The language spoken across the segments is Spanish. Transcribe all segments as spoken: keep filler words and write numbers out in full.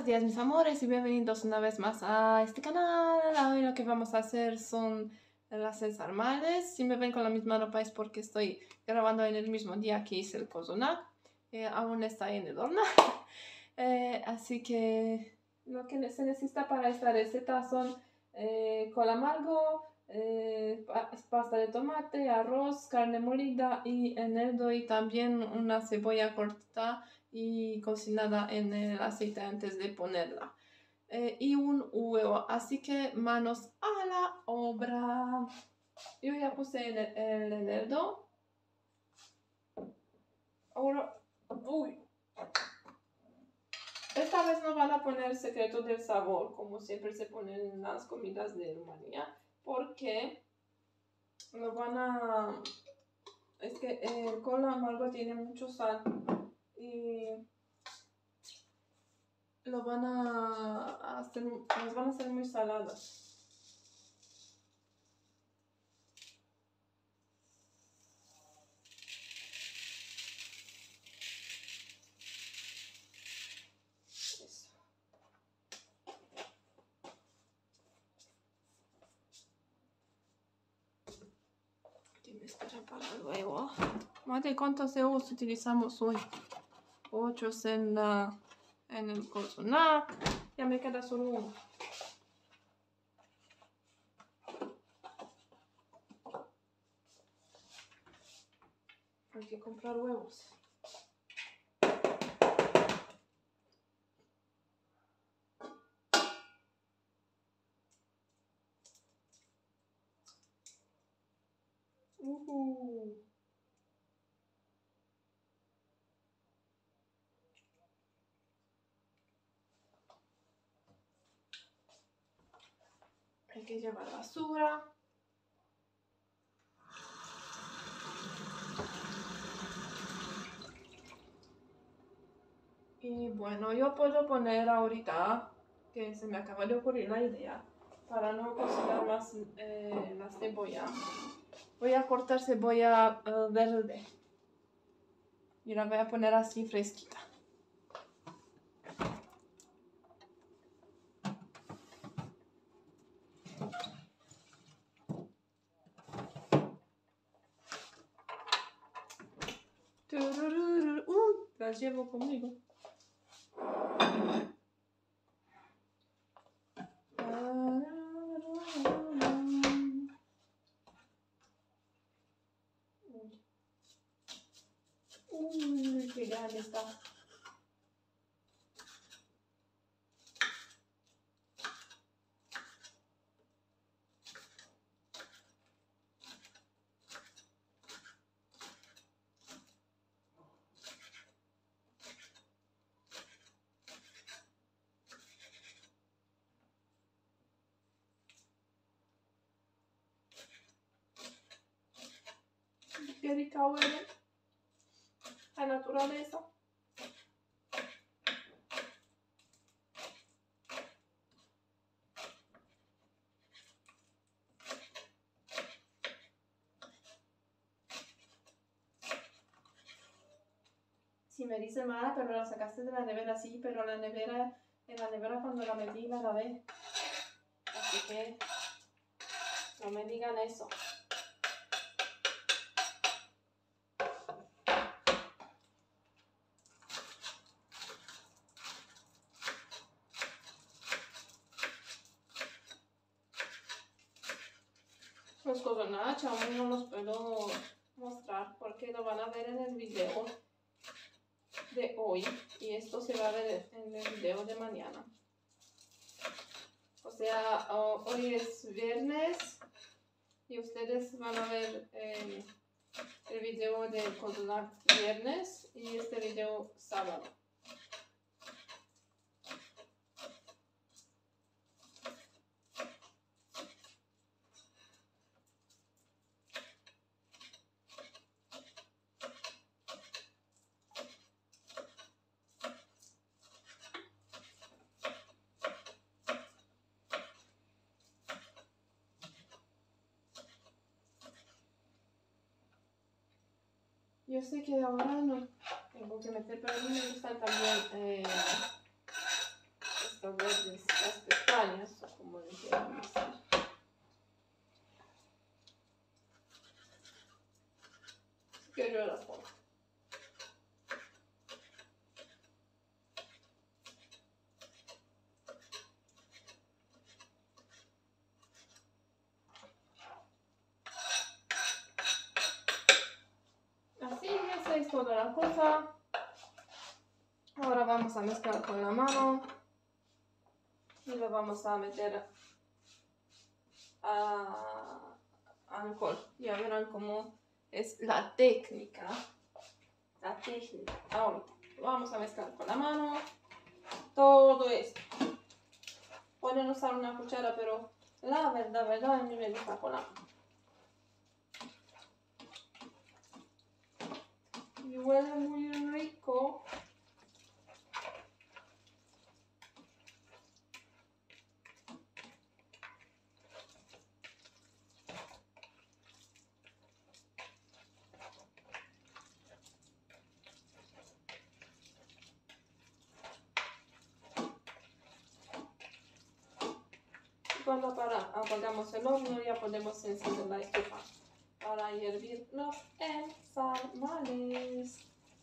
Buenos días mis amores y bienvenidos una vez más a este canal. Hoy lo que vamos a hacer son las ensarmales. Si me ven con la misma ropa es porque estoy grabando en el mismo día que hice el cozonac. Eh, aún está en el horno. eh, así que lo que se necesita para esta receta son eh, col amargo, eh, pasta de tomate, arroz, carne molida y eneldo, y también una cebolla cortada y cocinada en el aceite antes de ponerla, eh, y un huevo. Así que manos a la obra. Yo ya puse el, el eneldo. Ahora, uy, esta vez no van a poner secreto del sabor como siempre se ponen en las comidas de Rumanía, porque lo van a, es que el col amargo tiene mucho sal y lo van a hacer, las van a hacer muy saladas. Eso. Aquí me espera para luego. Madre, ¿cuántos huevos utilizamos hoy? Ocho en, la, en el cozonac. Ya me queda solo uno. Hay que comprar huevos. Uh-huh. Hay que llevar basura. Y bueno, yo puedo poner ahorita, que se me acaba de ocurrir la idea, para no cocinar más eh, la cebolla, voy a cortar cebolla uh, verde y la voy a poner así fresquita. Uh, las llevo conmigo. Uy, qué grande está. Qué rica huele la naturaleza. Si me dice Mara, pero la sacaste de la nevera, sí, pero la nevera, en la nevera cuando la metí la lavé. Así que no me digan eso. Los cozonac aún no los puedo mostrar porque lo van a ver en el video de hoy y esto se va a ver en el video de mañana. O sea, uh, hoy es viernes y ustedes van a ver eh, el video del cozonac viernes y este video sábado. Yo sé que ahora no tengo que meter, pero a mí me gustan también eh, estas verdes, las pestañas, o como le quieran decir. Así que yo las pongo. Así, esa es toda la cosa. Ahora vamos a mezclar con la mano y lo vamos a meter a alcohol. Ya verán cómo es la técnica. La técnica. Ahora vamos a mezclar con la mano todo esto. Pueden usar una cuchara, pero la verdad, verdad, a mí me gusta con la mano. Y huele muy rico. Cuando para, apagamos el horno ya podemos encender la estufa para hervir los ensarmales.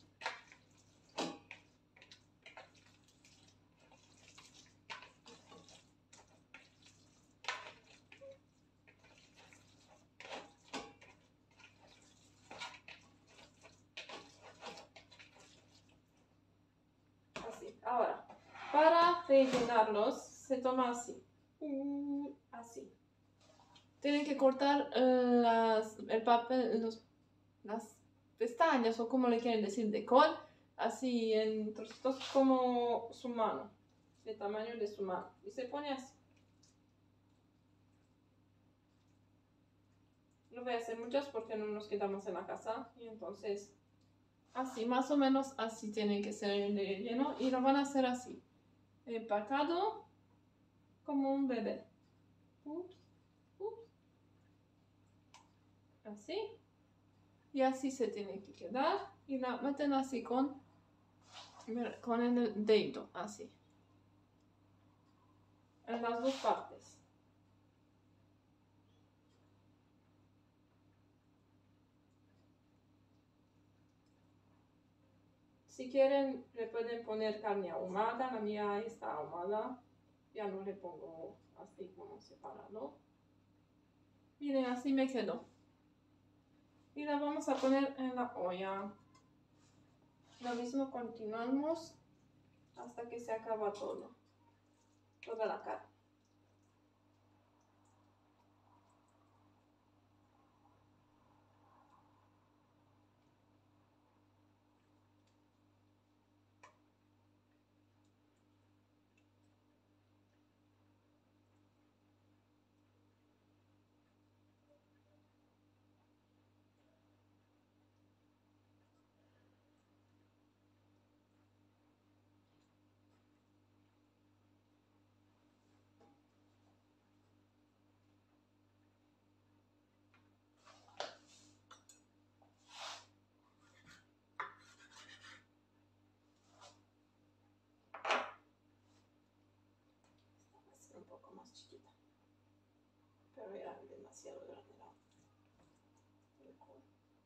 Así, ahora, para rellenarlos se toma así. Uh, así. Tienen que cortar uh, las, el papel, los, las pestañas o como le quieren decir de col, así en trocitos como su mano, de tamaño de su mano. Y se pone así. No voy a hacer muchas porque no nos quedamos en la casa. Y entonces, así, más o menos así tiene que ser el relleno. Y lo van a hacer así, empacado como un bebé. Ups, ups. Así. Y así se tiene que quedar. Y la meten así con, con el dedo, así. En las dos partes. Si quieren, le pueden poner carne ahumada. La mía está ahumada. Ya no le pongo así como separado. Miren, así me quedó. Y la vamos a poner en la olla. Lo mismo continuamos hasta que se acaba todo. Toda la carne. Un poco más chiquita, pero era demasiado grande la el col.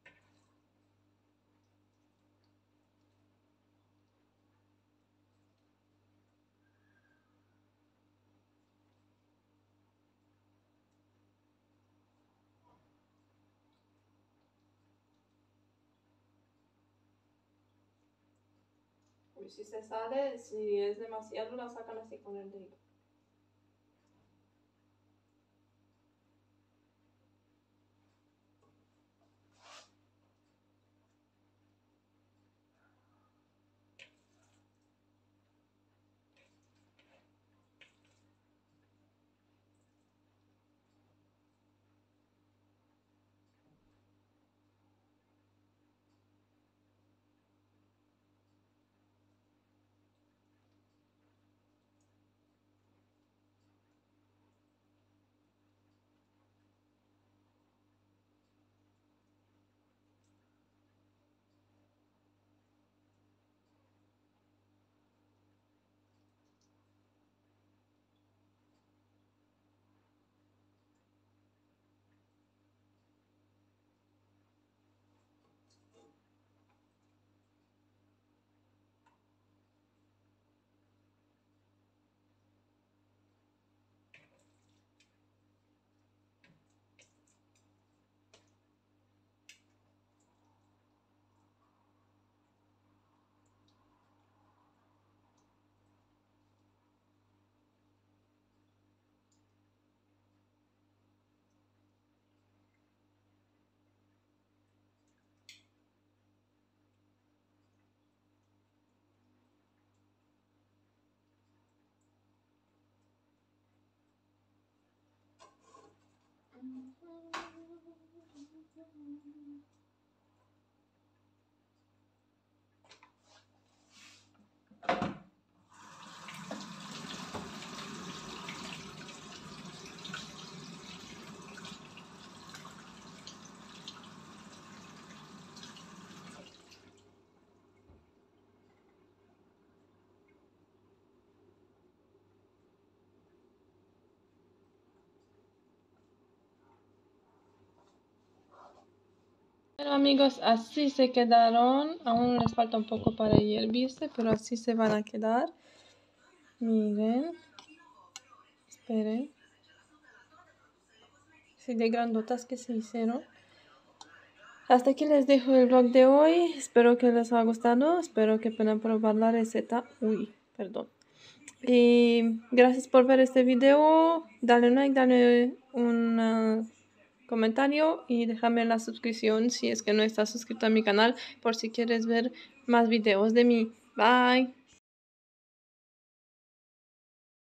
Uy, si se sale, si es demasiado, la sacan así con el dedo. Bueno amigos, así se quedaron. Aún les falta un poco para hervirse, pero así se van a quedar. Miren. Esperen. Sí, de grandotas que se hicieron. Hasta aquí les dejo el vlog de hoy. Espero que les haya gustado. Espero que puedan probar la receta. Uy, perdón. Y gracias por ver este video. Dale un like, dale un uh, comentario y déjame la suscripción si es que no estás suscrito a mi canal por si quieres ver más videos de mí. Bye.